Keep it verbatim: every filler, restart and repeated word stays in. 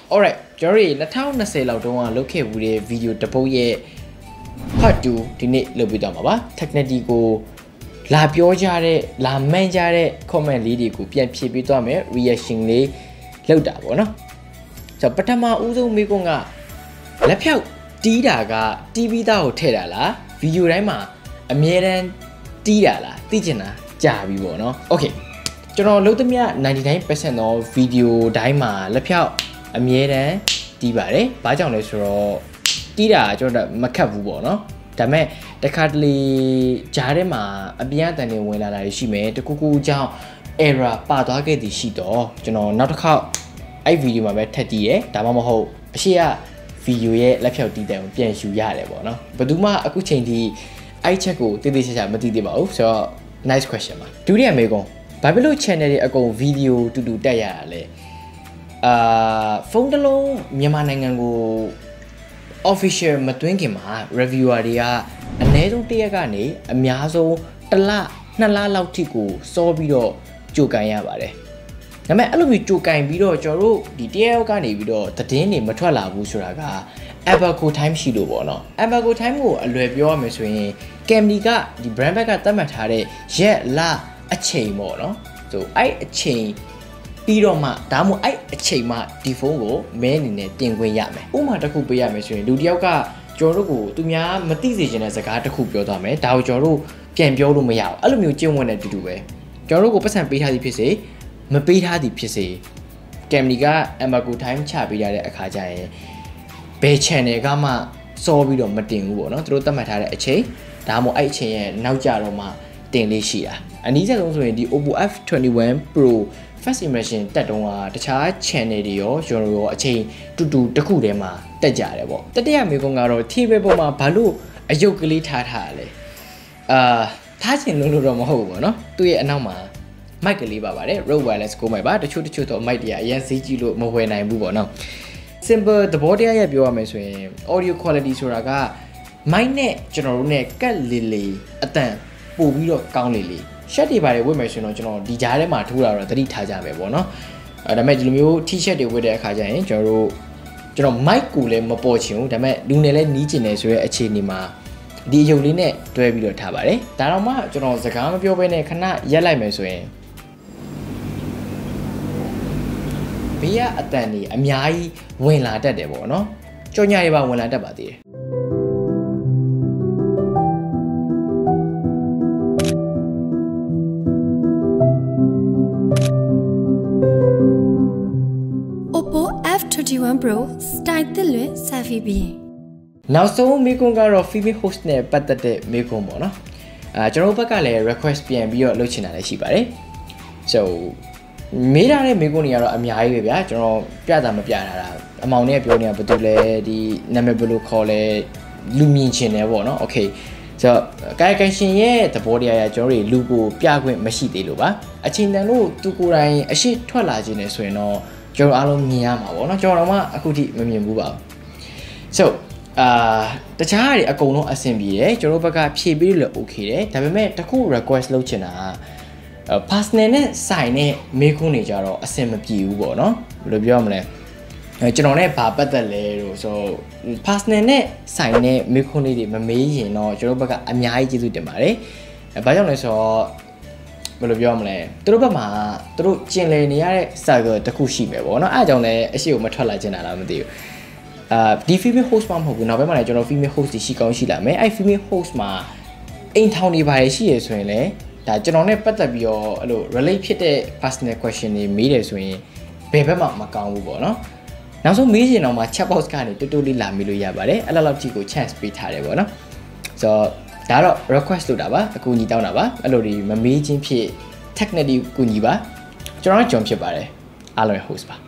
Alright, Jory, na tao na say lao don't want look at video the boy part two the net lobby dama Technity go la piojare la manjare comment lady go pian pibito me reaction le load up no so patama uzo me go nga lap out tida ga T V da ho the da la videoတိုင်းမှာအမြဲတမ်းတီးတာလားသိချင်တာကြာပြီပေါ့နော် Okay ကျွန်တော်လုပ်သမျှ ninety-nine percent သော video တိုင်းမှာလက်ဖြောက်အမြဲတမ်းတီးပါတယ်။ဘာကြောင့်လဲဆိုတော့တီးတာကျွန်တော်မခက်ဘူးပေါ့နော်။ဒါပေမဲ့တခါတလေဂျားထဲမှာအပြင်းအထန်တွေဝင်လာတာရှိမယ်။တကူကူကြောင့် error ပါသွားခဲ့သည်ရှိတော့ကျွန်တော်နောက်တစ်ခေါက်အဲ့ video မှာပဲထပ်တီးရဲဒါမှမဟုတ်အရှိက video ရဲ့လက်ဖြောက်တီးတယ်ကိုပြန်ယူရတယ်ပေါ့နော်။ဘယ်သူမှအခုချိန်ထိအဲ့ချက်ကိုတိတိကျကျမသိသေးပါဘူးဆိုတော့ nice question ပါဒုတိယမေးခွန်းဘာဖြစ်လို့ channel တွေအကုန် video တူတူတက်ရတာလဲအာဖုန်းတစ်လုံးမြန်မာနိုင်ငံကို official မသွင်းခင်မှာ reviewer တွေကအနည်းဆုံးတစ်ရက်ကနေအများဆုံးတစ်လနှစ်လလောက်ထိကိုစောပြီးတော့ကြိုကန်ရပါတယ်ဒါပေမဲ့အဲ့လိုမျိုးကြိုကန်ပြီးတော့ကျွန်တော်တို့ဒီတစ်ရက်ကနေပြီးတော့သတင်းတွေမထွက်လာဘူးဆိုတာက Abaco time ရှိလို့ပေါ့နော် Abaco time ကိုအလွယ်ပြောရမယ်ဆိုရင် Technity ကဒီ brand ဘက်ကသတ်မှတ်ထားတဲ့ရက်လအချိန်ပေါ့နော်ဆိုအဲ့အချိန်ပြီးတော့မှဒါမှမဟုတ်အဲ့အချိန်မှဒီဖုန်းကိုမဲအနေနဲ့တင်ခွင့်ရမယ်ဥပမာတစ်ခုပေးရမယ်ဆိုရင်လူတစ်ယောက်ကကျွန်တော်တို့ကိုသူများမသိစေချင်တဲ့စကားတစ်ခုပြောသွားမယ်ဒါကိုကျွန်တော်တို့ပြန်ပြောလို့မရဘူးအဲ့လိုမျိုးကျင့်ဝတ်နဲ့တူတူပဲကျွန်တော်တို့ကိုပတ်စံပေးထားသည်ဖြစ်စေမပေးထားသည်ဖြစ်စေ Technity က Abaco time ချပေးရတဲ့အခါကျရင်ဘယ် channel ကမှစောပြီးတော့မတင်ဘူးပေါ့နော်သူတို့သတ်မှတ်ထားတဲ့အချိန်ဒါမှမဟုတ်အဲ့အချိန်ရဲ့နောက်ကြတော့မှတင်လေးရှိတာအနည်းဆုံးဆိုရင်ဒီ Oppo F twenty-one Pro first impression တက်တုံးကတခြား channel တွေရောကျွန်တော်ရောအချိန်တူတူတစ်ခုတည်းမှာတက်ကြတယ်ပေါ့တတိယမေးခွန်းကတော့ table ပေါ်မှာဘာလို့အယုတ်ကလေးထားထားရလဲအာထားချင်လို့တော့မဟုတ်ဘူးပေါ့နော်သူ့ရဲ့အနောက်မှာ mic ကလေးပါပါတယ် Rode wireless ကို mic ပါတချို့တချို့တော့ mic တွေကအရင်ဈေးကြီးလို့မဝယ်နိုင်ဘူးပေါ့နော် simple သဘောတရားရဲ့ပြောရမယ်ဆိုရင် audio quality ဆိုတာက mic နဲ့ကျွန်တော်တို့ ਨੇ ကတ်လေးလေးအတန်ပို့ပြီးတော့ကောင်းလေးလေး shirt တွေပါတယ်ဝတ်မယ်ဆိုရင်တော့ကျွန်တော်ဒီကြားထဲမှာထိုးတာတော့သတိထားကြမယ်ပေါ့နော်အဲဒါပေမဲ့ဒီလိုမျိုး T-shirt တွေဝတ်တဲ့အခါကျရင်ကျွန်တော်တို့ကျွန်တော် mic ကိုလည်းမပေါ်ချင်ဘူးဒါပေမဲ့လူနယ်လည်းနီးကျင်နေဆိုရဲအခြေအနေမှာဒီအယုတ်လေးနဲ့တွဲပြီးတော့ထားပါတယ်ဒါတော့မှကျွန်တော်စကားမပြောဘဲနဲ့ခဏရက်လိုက်မယ်ဆိုရင်ဘေးကအတန်ကြီးအများကြီးဝင်လာတတ်တယ်ပေါ့နော်ကြော်ညာတွေပါဝင်လာတတ်ပါသေးတယ် Oppo F twenty-one Pro style သစ်လွင် selfie ပြီးနောက်ဆုံးမေးခွန်းကတော့ female host နဲ့ပတ်သက်တဲ့မေးခွန်းပေါ့နော်အာကျွန်တော်တို့ဘက်ကလည်း request ပြန်ပြီးတော့လုပ်ချင်တာလည်းရှိပါတယ် so မေးရတဲ့မေးခွန်းတွေကတော့အများကြီးပဲဗျာကျွန်တော်ပြတာမပြတာတာအမောင်နဲ့ပြောနေတာဘာလို့လဲဒီနာမည်ဘယ်လိုခေါ်လဲလူမြင်ချင်တယ်ပေါ့နော် okay ဆိုတော့ကာယကံရှင်ရဲ့သဘောတရားရကျွန်တော်တို့လူကိုပြခွင့်မရှိသေးလို့ပါအချိန်တန်လို့သူကိုယ်တိုင်အရှိထွက်လာခြင်းနဲ့ဆိုရင်တော့ကျွန်တော်အားလုံးမြင်ရမှာပေါ့နော်ကျွန်တော်တော့မှအခုထိမမြင်ဘူးပါဘူး so အာတခြားတွေအကုန်လုံးအဆင်ပြေတယ်ကျွန်တော်ဘက်ကဖြည့်ပေးလို့ okay တယ်ဒါပေမဲ့တခု request လုပ်ချင်တာက personal နဲ့ဆိုင်နဲ့မေးခွန်းတွေကြတော့အဆင်မပြေဘူးပေါ့နော်ဘယ်လိုပြောမလဲအဲကျွန်တော်နဲ့ဘာပတ်သက်လဲလို့ဆို personal နဲ့ဆိုင်နဲ့မေးခွန်းလေးတွေမမေးရင်တော့ကျွန်တော်ဘက်ကအများကြီးကျေးဇူးတင်ပါတယ်အဲဘာကြောင့်လဲဆိုတော့ဘယ်လိုပြောမလဲသူတို့ဘက်မှာသူတို့ကျင်လည်နေရတဲ့ circle တစ်ခုရှိမယ်ပေါ့နော်အဲအကြောင်းလည်းအရှိကိုမထွက်လာချင်တာလားမသိဘူးအာဒီ female host မှာမဟုတ်ဘူးနောက်ပိုင်းမှာလည်းကျွန်တော် female host တွေရှိကောင်းရှိလာမယ်အဲ female host မှာအိမ်ထောင်နေပါတယ်ရှိရဆိုရင်လည်းဒါကျွန်တော်နဲ့ပတ်သက်ပြီးတော့အဲ့လို relate ဖြစ်တဲ့ personal question တွေမေးတယ်ဆိုရင်ဘယ်ဘက်မှမကောင်းဘူးပေါ့နော်နောက်ဆုံးမေးရင်တော့မှ chat box ကနေတူတူလေးလာမေးလို့ရပါတယ်အဲ့လောက်ထိကို chance ပေးထားတယ်ပေါ့နော်ဆိုတော့ဒါတော့ request လုပ်တာပါအကူအညီတောင်းတာပါအဲ့လိုဒီမမေးချင်းဖြစ် Technity ကူညီပါကျွန်တော်ကဂျွန်ဖြစ်ပါတယ်အားလုံး host ပါ